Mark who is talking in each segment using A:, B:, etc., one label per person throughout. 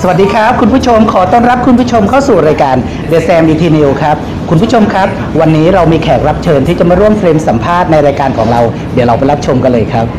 A: สวัสดีครับคุณผู้ชมขอต้อนรับคุณผู้ชมเข้าสู่รายการ The Sam DT New ครับคุณผู้ชมครับวันนี้เรามีแขกรับเชิญที่จะมาร่วมเฟรมสัมภาษณ์ในรายการของเราเดี๋ยวเราไปรับชมกันเลยครับ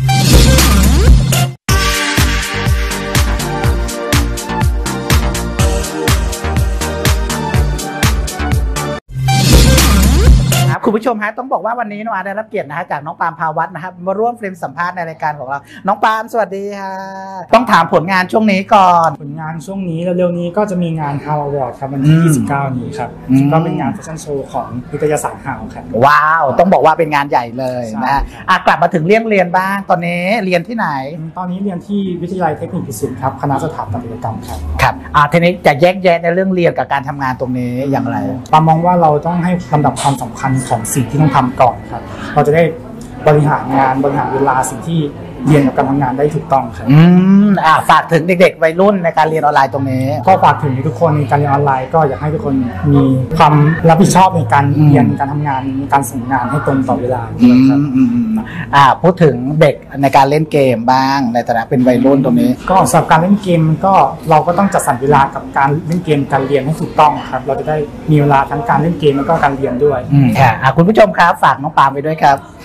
A: คุณผู้ชมฮะต้องบอกว่าวันนี้น้องอาร์ได้รับเกียรตินะฮะจากน้องปาล์มภาวัฒน์นะครับมาร่วมเฟรมสัมภาษณ์ในรายการของเราน้องปาล์มสวัสดีค่ะต้องถามผลงานช่วงนี้ก่อน
B: ผลงานช่วงนี้เร็วๆนี้ก็จะมีงาน How Award ครับวันที่29นี้ครับก็เป็นงานแฟชั่นโชว์ของนิตยสาร How ครับ
A: ว้าวต้องบอกว่าเป็นงานใหญ่เลยนะกลับมาถึงเรื่องเรียนบ้างตอนนี้เรียนที่ไหน
B: ตอนนี้เรียนที่วิทยาลัยเทคนิคพิสิทธิ์ครับคณะสถาปัตยกรรมครับ
A: ครับทีนี้จะแยกแยะในเรื่องเรียนกับการทำงานตรงนี้อย่างไร
B: ปามองว่าเราต้องให้ลำดับความสำคัญของสิ่งที่ต้องทำก่อนครับเราจะได้บริหารงานบริหารเวลาสิ่งที่เรียนกับการทำงานได้ถูกต้องครับ
A: ฝากถึงเด็กๆวัยรุ่นในการเรียนออนไลน์ตรงนี้
B: ก็ฝากถึงทุกคนในการเรียนออนไลน์ก็อยากให้ทุกคนมีความรับผิดชอบในการเรียนการทำงานในการส่งงานให้ตรงต่อเวลา
A: พูดถึงเด็กในการเล่นเกมบ้างในฐานะเป็นวัยรุ่นตรงนี้
B: ก็สำหรับการเล่นเกมก็เราก็ต้องจัดสรรเวลากับการเล่นเกมการเรียนให้ถูกต้องครับเราจะได้มีเวลาทั้งการเล่นเกมแล้วก็การเรียนด้วย
A: ค่ะคุณผู้ชมครับฝากน้องปาล์มไปด้วยครับ